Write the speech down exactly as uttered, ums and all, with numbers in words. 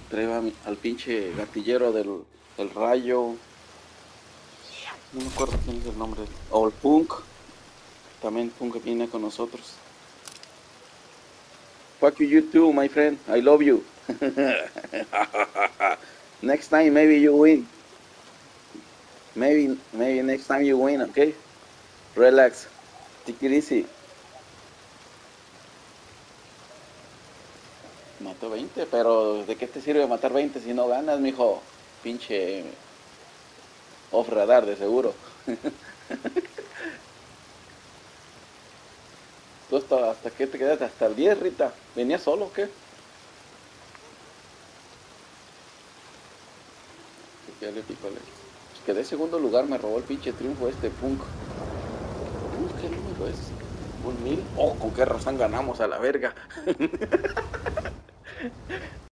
Trae a mi- al pinche gatillero del, del rayo. No me acuerdo quién es el nombre. O el Punk. También Punk viene con nosotros. Fuck you, you too, my friend. I love you. Next time, maybe you win. Maybe, maybe next time you win, okay? Relax. Take it easy. Mató veinte, pero ¿de qué te sirve matar veinte si no ganas, mijo? Pinche off radar, de seguro. ¿Tú hasta, hasta qué te quedaste? ¿Hasta el diez, Rita? ¿Venías solo o qué? Pícale, pícale. Quedé segundo lugar, me robó el pinche triunfo este Punk. Uh, ¿qué número es? ¿Un mil? Oh, ¿con qué razón ganamos a la verga?